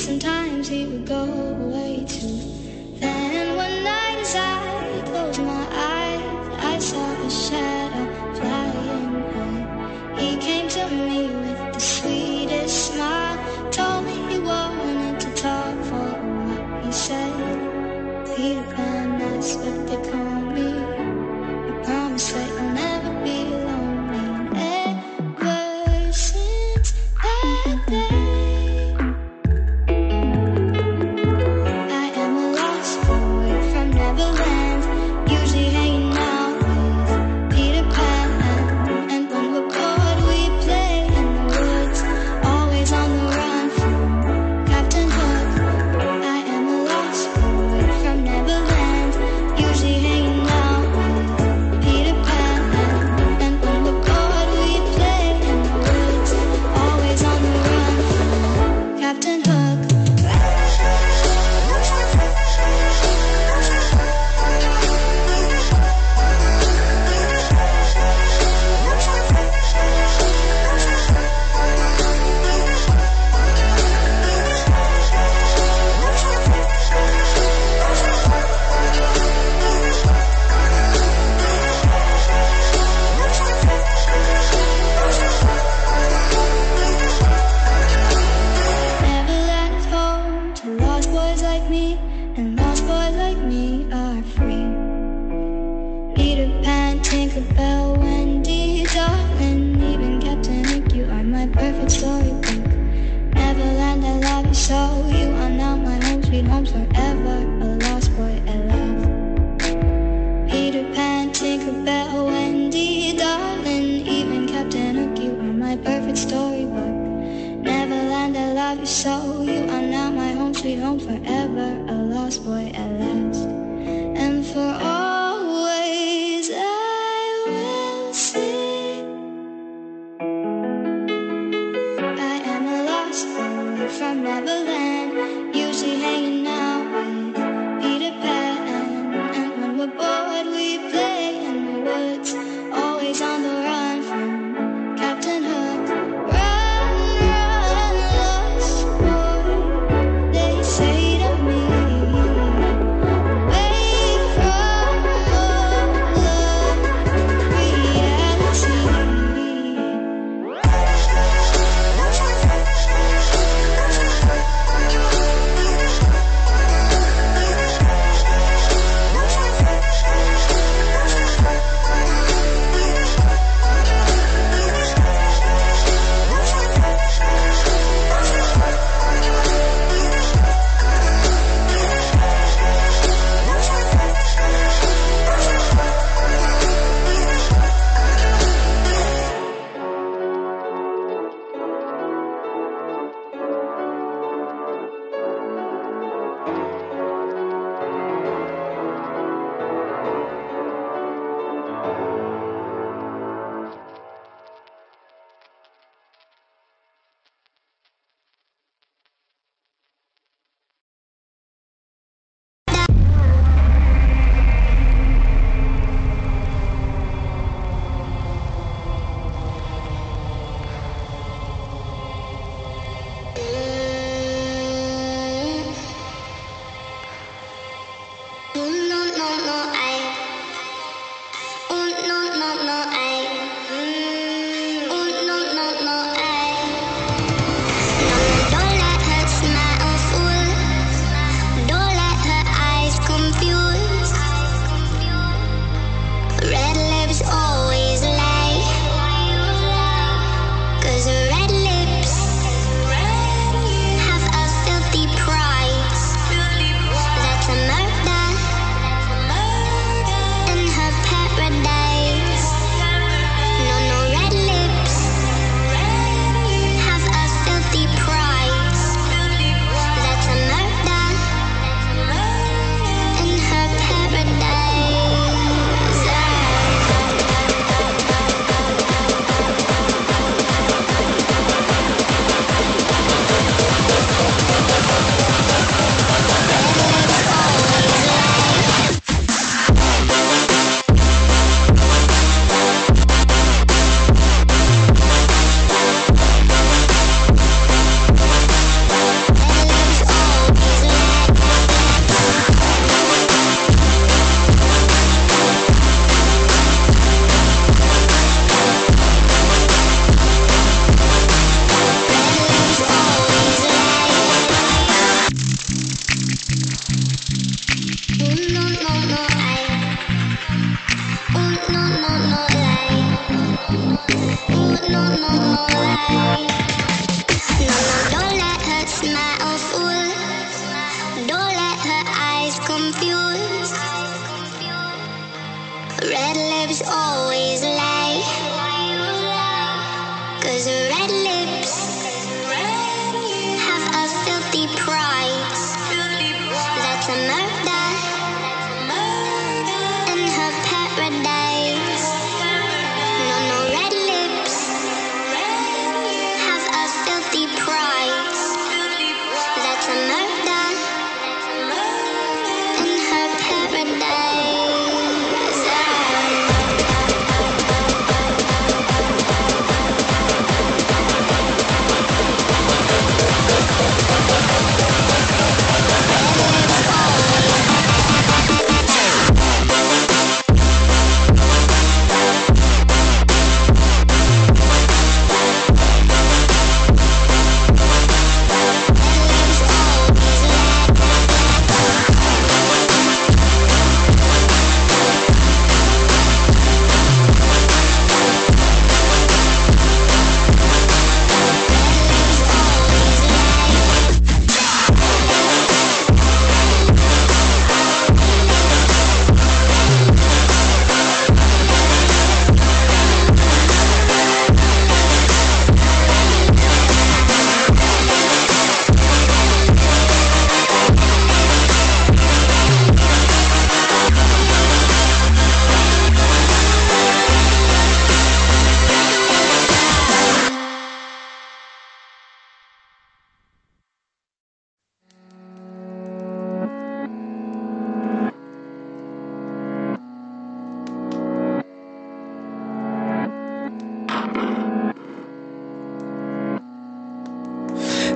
sometimes he would go away too. Then one night as I closed my eyes, I saw a shadow flying high. He came to me with the sweetest smile, told me he wanted to talk for a while. He said, Peter Pan, that's what they call me. I promise that you'll never be lonely. Ever since that day,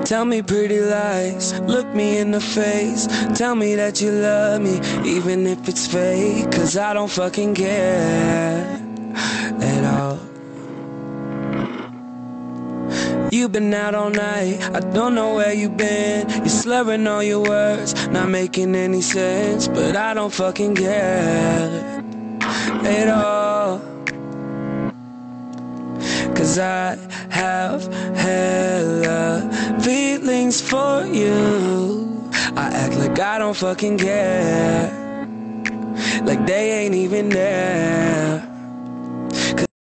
Tell me pretty lies, look me in the face. Tell me that you love me, even if it's fake. Cause I don't fucking care at all. You've been out all night, I don't know where you've been. You're slurring all your words, not making any sense. But I don't fucking care at all. Cause I have hella feelings for you. I act like I don't fucking care, like they ain't even there.